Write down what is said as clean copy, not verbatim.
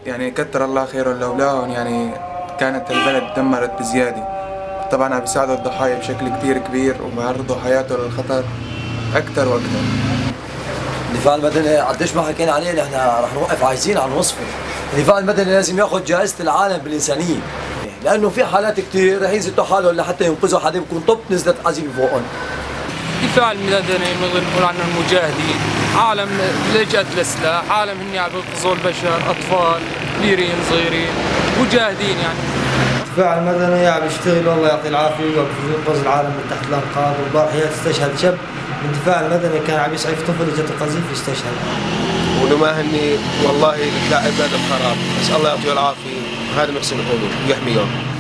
يعني كتر الله خيرهم لولاهم يعني كانت البلد دمرت بزيادة. طبعا عم بيساعدوا الضحايا بشكل كتير كبير وبيعرضوا حياته للخطر أكتر وأكتر. الدفاع المدني قديش ما حكينا عليه نحن رح نوقف عايزين على نوصفه. الدفاع المدني لازم ياخذ جائزة العالم بالإنسانية، لأنه في حالات كثير رح ينزلوا حالهم لحتى ينقذوا حدا بيكون طب نزلت عزيمة فوقهم. الدفاع المدني نقدر نقول عنه المجاهدين، عالم لجأت للسلاح، عالم هن عم ينقذوا البشر، أطفال كبيرين صغيرين مجاهدين يعني. الدفاع المدني عم يشتغل والله يعطيه العافية وينقذ العالم من تحت الأنقاض، والبارحة استشهد شاب من الدفاع المدني كان عم يسعف طفل اجت القذيفة استشهد. ولما هني والله لا عباد الخراب، بس الله يعطيه العافية وهذا محسن قوله ويحميهم.